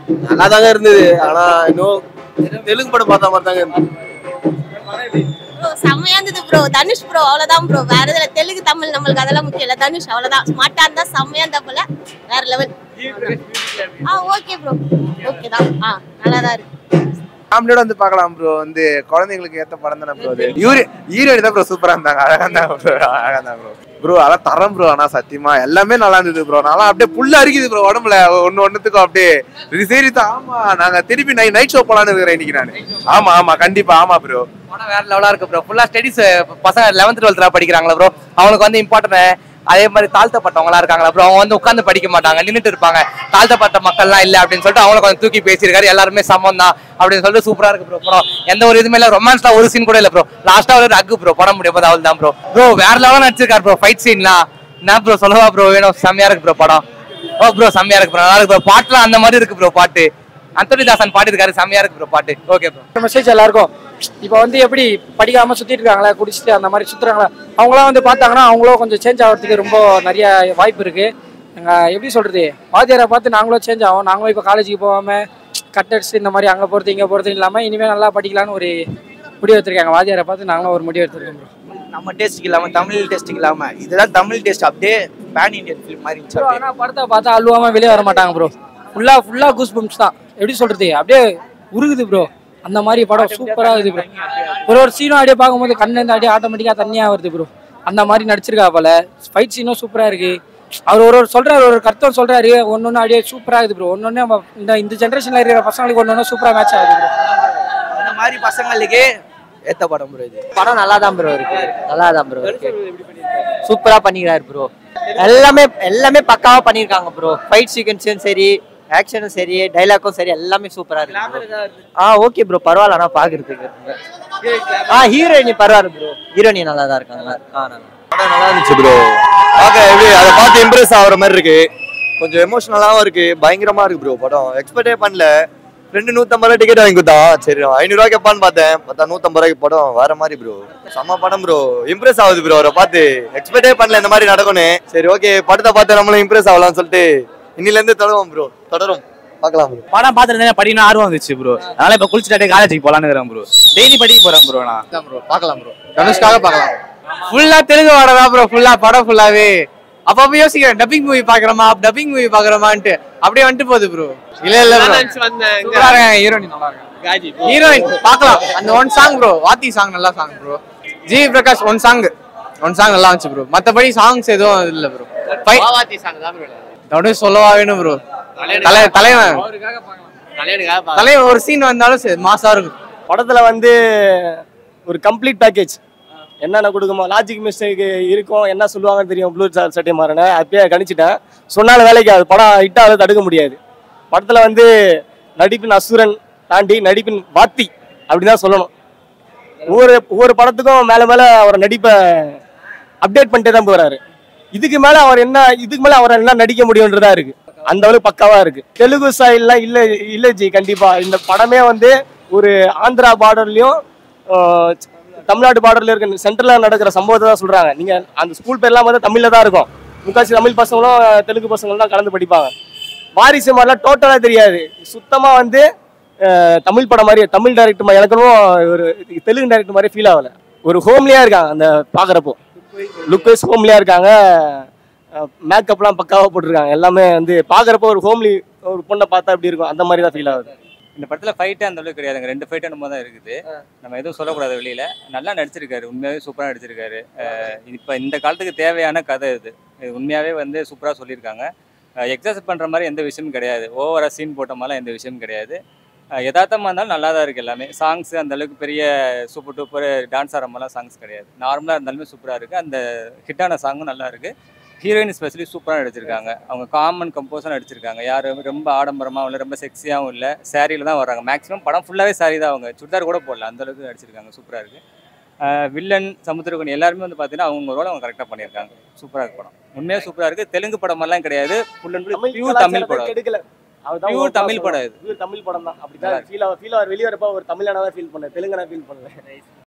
நல்லா தாங்க இருந்தது. ஆனா இன்னும் தெலுங்கு படம் பார்த்த மாதிரி தாங்க இருந்தது. செம்மையா இருந்தது ப்ரோ. தனுஷ் ப்ரோ அவ்வளவுதான் ப்ரோ. வேற எதுல தெலுங்கு தமிழ் நம்மளுக்கு அதெல்லாம் முக்கியம் இல்ல. தனுஷ் அவ்வளவுதான். ஸ்மார்ட்டா இருந்தா செம்மையா இருந்தா போல வேற லெவல். Okay bro. ஓகே தான். நல்லா தான் இருக்கு. ஃபேமிலியோட வந்து பார்க்கலாம் ப்ரோ. வந்து குழந்தைங்களுக்கு ஏத்த படம் தானே ப்ரோ. அது ஹீரோயின் தான் ப்ரோ சூப்பரா இருந்தாங்க. அழகா இருந்தாங்க ப்ரோ. அழகா இருந்தாங்க ப்ரோ. ப்ரோ அதான் தரம் ப்ரோ. ஆனா சத்தியமா எல்லாமே நல்லா இருந்தது ப்ரோ. நல்லா அப்படியே புல்லா அரிக்குது ப்ரோ உடம்புல. ஒன்னுத்துக்கும் அப்படியே சரி தான். ஆமா நாங்க திருப்பி நைட் ஷோ போலான்னு இருக்கிறேன் இன்னைக்கு நான். ஆமா கண்டிப்பா. ஆமா ப்ரோ. படம் வேற லெவலா இருக்கு ப்ரோ. ஃபுல்லா ஸ்டடிஸ் பசங்க 11th 12th படிக்கிறாங்களா ப்ரோ. அவங்களுக்கு வந்து இம்பார்ட்டன்ட். அதே மாதிரி தாழ்த்தப்பட்டவங்களா இருக்காங்களா ப்ரோ. அவங்க வந்து உட்காந்து படிக்க மாட்டாங்க, நின்றுட்டு இருப்பாங்க. தாழ்த்தப்பட்ட மக்கள்லாம் இல்ல அப்படின்னு சொல்லிட்டு அவங்களை கொஞ்சம் தூக்கி பேசியிருக்காரு. எல்லாருமே சமம் தான் அப்படின்னு சொல்லிட்டு சூப்பரா இருக்கு ப்ரோ படம். எந்த ஒரு இதுமே இல்ல. ரொமான்ஸ்ல ஒரு சீன் கூட இல்ல ப்ரோ. லாஸ்டா ஒரு ரக்கு ப்ரோ. படம் முடியும் போது அவள் தான் ப்ரோ. ப்ரோ வேற லெவலா நடிச்சிருக்காரு ப்ரோ. ஃபைட் சீன்லாம் என்ன ப்ரோ சொல்லவா ப்ரோ வேணும். செம்மையா இருக்கு ப்ரோ படம். ப்ரோ செம்மையா இருக்கு ப்ரோ. நல்லா இருக்கு ப்ரோ. பாட்டுலாம் அந்த மாதிரி இருக்கு ப்ரோ. பாட்டு அந்தோனி தாசன் பாடிருக்காரு. செம்மையா இருக்கு ப்ரோ பாட்டு. Okay bro. மெசேஜ் எல்லாருக்கும் இப்போ வந்து எப்படி படிக்காம சுத்திட்டு இருக்காங்களா, குடிச்சிட்டு அந்த மாதிரி சுத்துறாங்களா, அவங்களாம் வந்து பார்த்தாங்கன்னா அவங்களும் கொஞ்சம் சேஞ்ச் ஆகிறதுக்கு ரொம்ப நிறைய வாய்ப்பு இருக்கு. எப்படி சொல்றது, வாத்தியாரை பார்த்து நாங்களும் சேஞ்ச் ஆகும். நாங்களும் இப்போ காலேஜுக்கு போகாம கட்டட்ஸ் இந்த மாதிரி அங்கே போகிறது இங்கே போகிறது இல்லாமல் இனிமேல் நல்லா படிக்கலான்னு ஒரு முடிவு எடுத்திருக்காங்க. வாத்தியாரை பார்த்து நாங்களும் ஒரு முடிவு எடுத்திருக்கோம் ப்ரோ. நம்ம டேஸ்ட்டுக்கு இல்லாமல் தமிழ் டேஸ்ட்டுக்கு இல்லாமல் இதெல்லாம் தமிழ் டேஸ்ட் அப்படியே பேன் இண்டியன் ஃபிலிம் மாதிரி இருந்துச்சு. ஆனால் படத்தை பார்த்தா அழுவாமல் வெளியே வர மாட்டாங்க ப்ரோ. ஃபுல்லாக கூஸ் பம்ப்ஸ் தான். எப்படி சொல்றது, அப்படியே உருகுது ப்ரோ. அந்த மாதிரி படம் சூப்பராக இருக்குது ப்ரோ. ஒரு சீனும் அப்படியே பார்க்கும்போது கண்ணிலேருந்து அப்படியே ஆட்டோமேட்டிக்காக தண்ணியாக வருது ப்ரோ. அந்த மாதிரி நடிச்சிருக்கா போல. ஃபைட் சீனும் சூப்பராக இருக்கு. அவர் ஒரு சொல்றாரு, ஒரு கருத்தம் சொல்றாரு. ஒன்னொன்னு அப்படியே சூப்பராக இருக்குது ப்ரோ. ஒன்னொன்னு இந்த ஜென்ரேஷன்ல இருக்கிற பசங்களுக்கு ஒன்னொன்னு சூப்பராக மேட்ச் ஆகுது ப்ரோ. இந்த மாதிரி பசங்களுக்கு ஏத்த படம் ப்ரோ. இது படம் நல்லா தான் ப்ரோ இருக்கு. நல்லா தான் ப்ரோ இருக்கு. சூப்பரா பண்ணிக்கிறாரு ப்ரோ. எல்லாமே பக்காவா பண்ணிருக்காங்க ப்ரோ. ஃபைட் சீக்வன்ஸும் சரி, ஆக்ஷனும் சரி, டைலாக்கும் சரி, எல்லாமே சூப்பரா இருக்கு. Okay bro. பரவாயில்ல. ஆனா பாக்குறதுக்கு ஹீரோயினி பரவாயில்ல ப்ரோ. ஹீரோயினி நல்லா தான் இருக்காங்க. நல்லா இருந்துச்சு ப்ரோ. எப்படி அதை பார்த்து இம்ப்ரெஸ் ஆகுற மாதிரி இருக்கு. கொஞ்சம் எமோஷனலாவும் இருக்கு. பயங்கரமா இருக்கு ப்ரோ படம். எக்ஸ்பெக்டே பண்ணல. ஃப்ரெண்டு 150 ரூபா டிக்கெட் வாங்கி கொடுத்தான். சரி 500 ரூபாய்க்கு கேட்பான்னு பார்த்தேன். பார்த்தா 150 ரூபாய்க்கு படம் வேற மாதிரி ப்ரோ. செம்ம படம் ப்ரோ. இம்ப்ரெஸ் ஆகுது ப்ரோ. அவரை பார்த்து எக்ஸ்பெக்டே பண்ணல இந்த மாதிரி நடக்கும்னு. சரி ஓகே படத்தை பார்த்து நம்மளும் இம்ப்ரெஸ் ஆகலாம்னு சொல்லிட்டு இன்னில இருந்து தொடரும் ப்ரோ. தொடரும் பார்க்கலாம் ப்ரோ. படம் பார்த்துட்டு படிக்கணும் ஆர்வம் வந்துச்சு ப்ரோ. அதனால இப்ப குளிச்சுட்டு காலேஜுக்கு போலான்னு இருக்கிறேன் ப்ரோ. டெய்லி படிக்க போறேன் ப்ரோ. நான் ப்ரோ பார்க்கலாம் ப்ரோ. தனுஷ்காக பார்க்கலாம். ஃபுல்லா தெலுங்கு படம் தான் ப்ரோ. ஃபுல்லா படம் ஃபுல்லாவே அப்ப யோசிக்கிறேன் டப்பிங் மூவி பாக்குறோமான்ட்டு அப்படியே வந்துட்டு போகுது ப்ரோ. இல்ல ஹீரோயின் நல்லா இருக்கு. ஹீரோயின் பார்க்கலாம். அந்த one song bro, Vaathi song நல்ல song bro. G Prakash one song நல்லா இருந்துச்சு ப்ரோ. மத்தபடி சாங்ஸ் எதுவும் இல்ல ப்ரோ. வாத்தி சாங் தான் ப்ரோ. அப்படியே சொல்லவா வேணும் ப்ரோ. தலைவன் ஒரு சீன் வந்தாலும் சரி மாசா இருக்கும். படத்துல வந்து ஒரு கம்ப்ளீட் பேக்கேஜ் என்னென்ன கொடுக்குமோ, லாஜிக் மிஸ்டேக் இருக்கும், என்ன சொல்லுவாங்கன்னு தெரியும். ப்ளூ சட்டை மாறின அப்பயே கணிச்சிட்டேன். சொன்னாலும் வேலைக்கு அது படம் ஹிட்டாக தடுக்க முடியாது. படத்தில் வந்து நடிப்பின் அசுரன் தாண்டி நடிப்பின் வாத்தி அப்படிதான் சொல்லணும். ஒவ்வொரு படத்துக்கும் மேலே அவரை நடிப்பை அப்டேட் பண்ணிட்டே தான் போகிறாரு. இதுக்கு மேலே அவர் என்ன நடிக்க முடியுன்றதா இருக்கு. அந்த அளவுக்கு பக்காவாக இருக்கு. தெலுங்கு ஸ்டைல்லாம் இல்லை ஜி. கண்டிப்பாக இந்த படமே வந்து ஒரு ஆந்திரா பார்டர்லையும் தமிழ்நாடு பார்டர்ல இருக்க சென்ட்ரல்ல நடக்கிற சம்பவத்தை தான் சொல்றாங்க. நீங்க அந்த ஸ்கூல் பேர்லாம் வந்து தமிழ்ல தான் இருக்கும். முக்காசி தமிழ் பசங்களும் தெலுங்கு பசங்களும் தான் கலந்து படிப்பாங்க. வாரிசு மாதிரிலாம் டோட்டலா தெரியாது. சுத்தமா வந்து தமிழ் படம் மாதிரி, தமிழ் டைரக்டர் எனக்கும் ஒரு தெலுங்கு டைரக்டர் மாதிரி ஃபீல் ஆகல. ஒரு ஹோம்லியா இருக்காங்க. அந்த பாக்குறப்போ லுக் வைஸ் ஹோம்லியா இருக்காங்க. மேக்கப்லாம் பக்காவா போட்டிருக்காங்க. எல்லாமே வந்து பாக்குறப்போ ஒரு ஹோம்லி ஒரு பொண்ணை பார்த்தா எப்படி இருக்கும் அந்த மாதிரி தான் ஃபீல் ஆகுது. இந்த படத்துல ஃபைட்டே அந்த அளவுக்கு கிடையாதுங்க. 2 ஃபைட் என்னமோ தான் இருக்குது. நம்ம எதுவும் சொல்லக்கூடாது வெளியில. நல்லா நடிச்சிருக்காரு. உண்மையாவே சூப்பரா நடிச்சிருக்காரு. இப்போ இந்த காலத்துக்கு தேவையான கதை இது உண்மையாவே வந்து சூப்பரா சொல்லியிருக்காங்க. எக்ஸாஸ்ட் பண்ற மாதிரி எந்த விஷயமும் கிடையாது. ஓவரா சீன் போட்ட மாதிரிலாம் எந்த விஷயமும் கிடையாது. யதார்த்தமாக இருந்தாலும் நல்லா தான் இருக்குது எல்லாமே. சாங்ஸ் அந்த அளவுக்கு பெரிய சூப்பர் டூப்பர் டான்ஸ் ஆடுற மாதிரிலாம் சாங்ஸ் கிடையாது. நார்மலாக இருந்தாலுமே சூப்பராக இருக்குது. அந்த ஹிட்டான சாங்கும் நல்லா இருக்குது. ஹீரோயின் ஸ்பெஷலி சூப்பராக நடிச்சிருக்காங்க. அவங்க காமன் கம்போஸாக நடிச்சிருக்காங்க. யாரும் ரொம்ப ஆடம்பரமாகவும் இல்லை, ரொம்ப செக்ஸியாகவும் இல்லை. சாரியில் தான் வர்றாங்க. மேக்ஸிமம் படம் ஃபுல்லாகவே சாரி தான். அவங்க சுடிதார் கூட போடல, அந்தளவுக்கு நடிச்சிருக்காங்க. சூப்பராக இருக்குது. வில்லன் சமுத்திரகனி எல்லாருமே வந்து பார்த்தீங்கன்னா அவங்க ரோல் அவங்க கரெக்டாக பண்ணியிருக்காங்க. சூப்பராக இருக்குது படம். உண்மையாக சூப்பராக இருக்குது. தெலுங்கு படமெல்லாம் கிடையாது. Full and full pure Tamil படம். பியூர் தமிழ் படம். இது தமிழ் படம் தான். அப்படிதான் ஃபீல் வெளியே வரப்போ ஒரு தமிழானதான் ஃபீல் பண்ணேன். தெலுங்கானா ஃபீல் பண்ணல.